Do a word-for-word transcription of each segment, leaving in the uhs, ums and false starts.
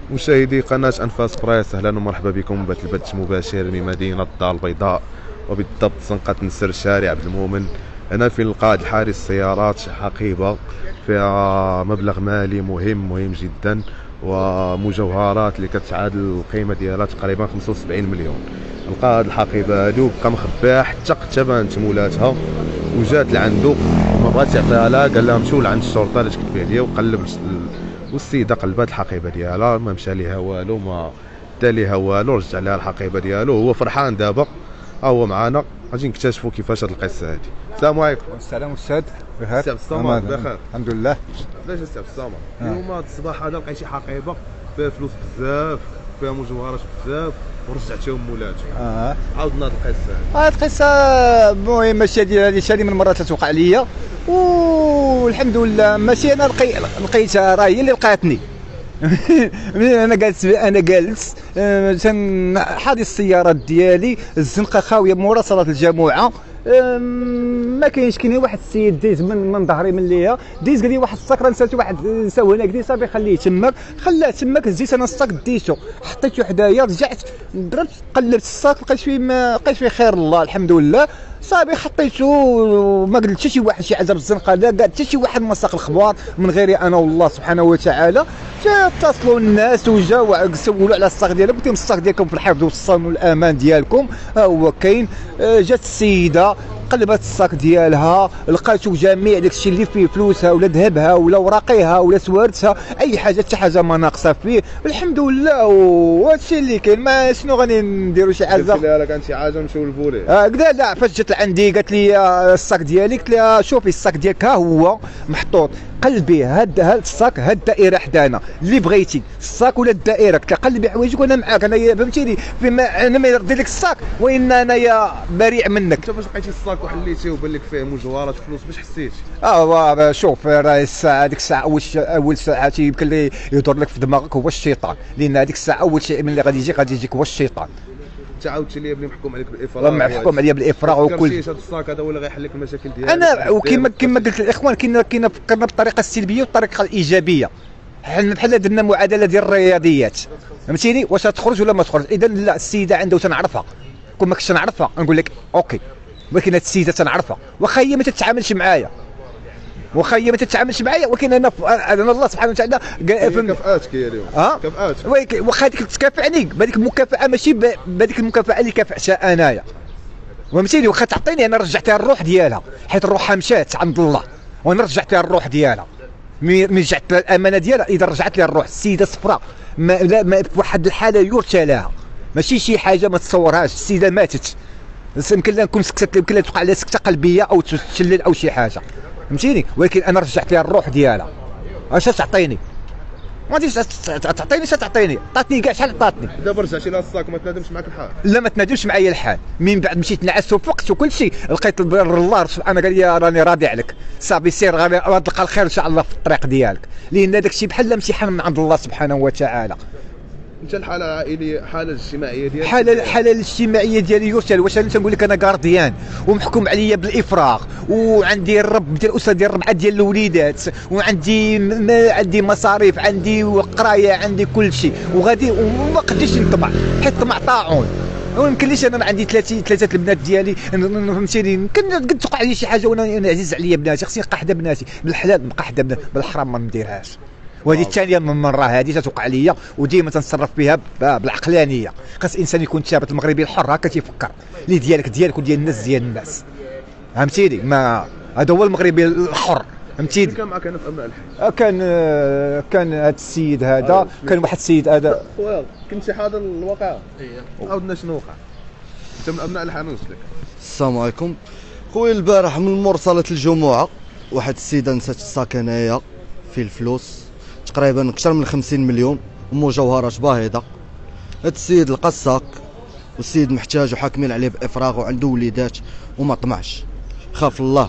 مشاهدي قناة أنفاس برايس، أهلا ومرحبا بكم بث البث مباشر من مدينة الدار البيضاء، وبالضبط زنقة نسر شارع عبد المؤمن. هنا في القائد الحارس السيارات حقيبة فيها مبلغ مالي مهم مهم جدا، ومجوهرات اللي كتعادل القيمة ديالها تقريبا خمسة وسبعين مليون. القائد الحقيبة هادو بقى مخباها حتى اقتبنت مولاتها وجات لعندو وما بغاتش يعطيها لها، قال لها مشيو لعند الشرطة اللي تكتب عليا وقلب، والسيده قلبات الحقيبه ديالها، ما مشى ليها والو، ما دا ليها والو، رجع لها الحقيبه ديالو. هو فرحان دابا، ها هو معانا غادي نكتشفوا كيفاش هاد القصه هادي. السلام عليكم. السلام استاذ. بخير؟ سي عبد الصمد بخير الحمد لله. علاش سي عبد الصمد اليوم هاد الصباح هذا لقيتي حقيبه فيها فلوس بزاف، فيها مجوهرات بزاف، ورجعتيهم مولاتهم؟ اه عاودنا هاد القصه هادي. هاد القصه المهم ماشي هادي شي من المرات توقع ليا، والحمد لله ماشي انا لقي لقيتها، راه هي اللي لقاتني. انا جالس انا جالس حاضي السيارات ديالي، الزنقه خاويه مورا صلاه الجمعه، ما كاينش. كاين واحد السيد ديز من من ظهري من ليا، ديز قال لي واحد الصاك راه نسالتو واحد نساو هنا، قلت له صافي خليه تماك، خلاه تماك. هزيت انا الصاك ديتو حطيتو حدايا، رجعت درت قلبت الصاك لقيت فيه ما لقيت فيه خير الله الحمد لله، صافي حطيتو. ما قلت حتى شي واحد شي عزب الزنقه لا قال حتى شي واحد ما ساق الخبار من غيري انا والله سبحانه وتعالى. جا اتصلوا الناس وجاو سولوا على الصاك ديالهم، قلت لهم الصاك ديالكم في الحفظ والصون والامان ديالكم ها هو كاين. جات السيده قلبت الصاك ديالها، لقاتو جميع داكشي اللي فيه فلوسها ولا ذهبها ولا وراقيها ولا سوارتها، اي حاجه حتى حاجه ما ناقصه فيه الحمد لله. وهادشي اللي كاين، ما شنو غادي نديروا شي حاجه. قلت لها كان شي حاجه نمشيو للبوليس؟ اه كدا لا، فاش جات لعندي قالت لي الصاك ديالي، قلت لها شوفي الصاك ديالك ها هو محطوط، قلبي هاد هاد الصاك هاد الدائره حدانا اللي بغيتي، الصاك ولا الدائره. قلت لها قلبي حوايجك وانا معاك، انا فهمتيني، فيما انا ما يرضي لك الصاك وان انايا بريء منك. انت فاش لقيتي الصاك وحليتيه وبان لك فيه مجوهرات وفلوس باش حسيتي؟ اه شوف راه الساعه هذيك الساعه اول اول ساعه يمكن لي يدور لك في دماغك هو الشيطان، لان هذيك الساعه اول شيء ملي غادي يجيك غادي يجيك هو الشيطان. انت عاودتي لي بلي محكوم عليك بالافراغ، محكوم عليا بالافراغ وكل شيء. هذا الصاك هذا هو اللي غيحل لك المشاكل ديالك. انا وكما كما قلت للاخوان، كاين كاين فكرنا بالطريقه السلبيه والطريقه الايجابيه. حنا بحال درنا معادله ديال الرياضيات، فهمتيني، واش تخرج ولا ما تخرج. اذا لا، السيده عندها وتنعرفها، كون ما كنتش نعرفها نقول لك اوكي، ولكن هاد السيده تنعرفها واخا هي ما تتعاملش معايا، واخا هي ما تتعاملش معايا، ولكن انا انا الله سبحانه وتعالى كافاتك هي اليوم. اه كافاتك، واخا هذيك تكافعني بهذيك المكافاه، ماشي بهذيك المكافاه اللي كافعتها انايا، فهمتيني. واخا تعطيني انا رجعتها الروح ديالها، حيت روحها مشات عند الله وانا رجعتها الروح ديالها. ملي رجعت الامانه ديالها، اذا رجعت لها الروح. السيده صفراء ما, لا ما في واحد الحاله يرثى لها، ماشي شي حاجه ما تصورهاش. السيده ماتت، يمكن لها نكون سكتت، يمكن لها توقع لها سكته قلبيه او تشلل او شي حاجه، فهمتيني. ولكن انا رجعت لها الروح ديالها. اش تعطيني؟ ما غاديش تعطيني، اش تعطيني؟ عطاتني كاع شحال عطاتني. دابا رجعتي لها الصاك وما تنادمش معاك الحال؟ لا ما تنادمش معايا الحال. من بعد مشيت نعس وفقت وكل شيء، لقيت الله سبحانه قال لي راني راضي عليك، صافي سير غادي تلقى الخير ان شاء الله في الطريق ديالك، لان داك الشيء بحال امتحان من عند الله سبحانه وتعالى. انت الحاله العائليه، الحاله الاجتماعيه ديالك؟ الحاله الحاله الاجتماعيه ديالي يرسل. واش انا تنقول لك انا كارديان ومحكوم عليا بالافراغ، وعندي الرب ديال الاسره ديال ربعه ديال الوليدات، وعندي ما عندي مصاريف، عندي قرايه، عندي كل شيء، وغادي وما قديش نطمع، حيت الطمع طاعون. وما يمكنليش انا عندي ثلاثه ثلاثه البنات ديالي، فهمتيني، يمكن قد توقع لي شي حاجه وانا عزيز عليا بناتي، خصني نلقى حدا بناتي، بالحلال نبقى حدا بناتي، بالحرام ما نديرهاش. وهذه الثانيه من مره هذه تتوقع ليا، وديما تنتصرف بها بالعقلانيه. خاص الانسان يكون ثابت، المغربي الحر هكا تيفكر، اللي ديالك ديالك وديال الناس ديال الناس، فهمتيني. ما هذا هو المغربي الحر، فهمتيني. كان معك انا في ابناء الحي؟ كان كان هذا السيد هذا، كان واحد السيد هذا. خويا كنتي حاضر الواقعه؟ ايه. عاودنا شنو وقع؟ انت من ابناء الحي، نوصلك. السلام عليكم خويا. البارح من مرسلة الجمعه واحد السيده نسات الصاك هنايا فيه الفلوس تقريبا اكثر من خمسين مليون ومجوهرات باهظه. هاد السيد لقى الصاك، والسيد محتاج وحاكمين عليه بافراغ وعنده وليدات وما طمعش، خاف الله،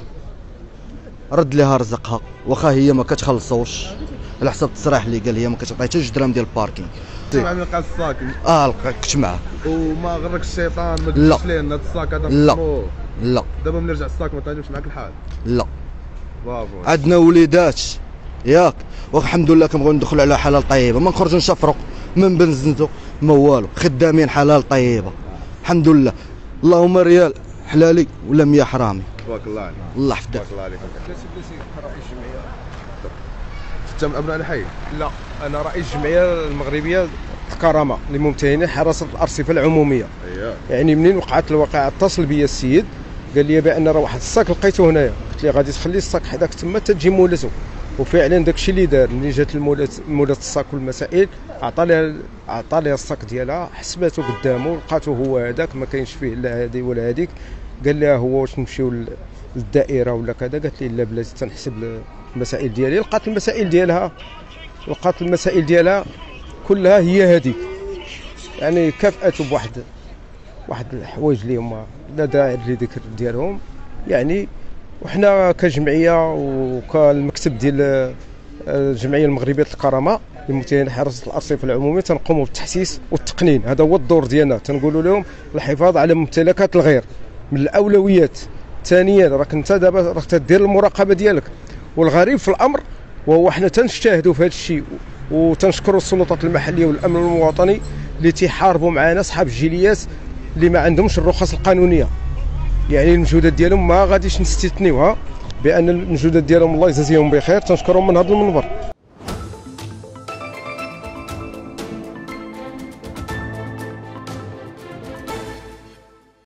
رد لها رزقها، واخا هي ما كتخلصوش على حسب التصريح اللي قال، هي ما كتعطي حتى جوج دراهم ديال الباركينغ. مع مين لقى الصاك؟ اه كنت معاه. وما غرك الشيطان ما قلتش ليه ان هاد الصاك هذا؟ لا لا. دابا ملي رجع الصاك ما تنادمش معاك الحال؟ لا. برافو. عندنا وليدات ياك، والحمد لله كنبغيو ندخلوا على حلال طيبه، ما نخرجوا نشفروا، من بنزنتو ما والو، خدامين حلال طيبه الحمد لله. اللهم ريال حلالي ولا مية حرامي. تبارك الله عليك. الله يحفظك. تبارك الله عليك. انت من ابناء الحي؟ لا، انا رئيس الجمعيه المغربيه الكرامه لممتهني حراسه الارصفه العموميه. اييه. يعني منين وقعت الواقعه اتصل بيا السيد قال لي بان راه واحد الصاك لقيته هنايا، قلت له غادي تخلي الصاك حداك تما تجي مولته. وفعلا داك الشيء اللي دار، ملي جات المولات مولات الصاك والمسائل عطى لها عطى لها الصاك ديالها، حسبته قدامه لقاته هو هذاك ما كاينش فيه لا هذه ولا هذيك. قال لها هو واش نمشيو للدائره ولا كذا؟ قالت لي لا بلاتي تنحسب المسائل ديالي. لقات المسائل ديالها لقات المسائل ديالها كلها هي هذيك، يعني كافأته بواحد واحد الحوايج اللي هما لا داعي لذكر ديالهم يعني. وحنا كجمعيه وكالمكتب ديال الجمعيه المغربيه للكرامه لممتهني حراسه الارصفه العموميه تنقوموا بالتحسيس والتقنين. هذا هو الدور ديالنا، تنقولوا لهم الحفاظ على ممتلكات الغير من الاولويات. ثانيا راك انت دابا راك تدير المراقبه ديالك. والغريب في الامر وهو حنا تنجتهدوا في هذا الشيء وتنشكروا السلطات المحليه والامن الوطني اللي تيحاربوا معنا اصحاب الجيليات اللي ما عندهمش الرخص القانونيه. يعني المجهودات ديالهم ما غاديش نستثنيوها، بان المجهودات ديالهم الله يجازيهم بخير، تنشكرهم من هذا المنبر.